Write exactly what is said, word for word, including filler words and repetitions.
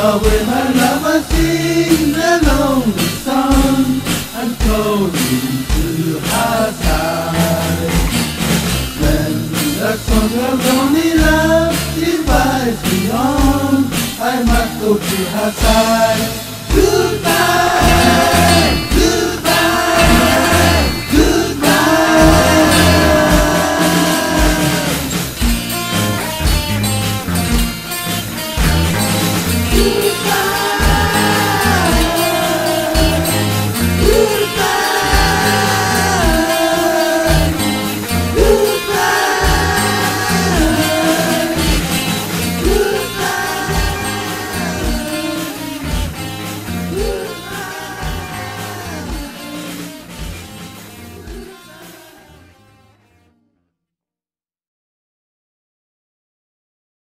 But when my lover sings a lonely song, I'm floating to her side. When the song of lonely love divides me on, I must go to her side. Goodbye.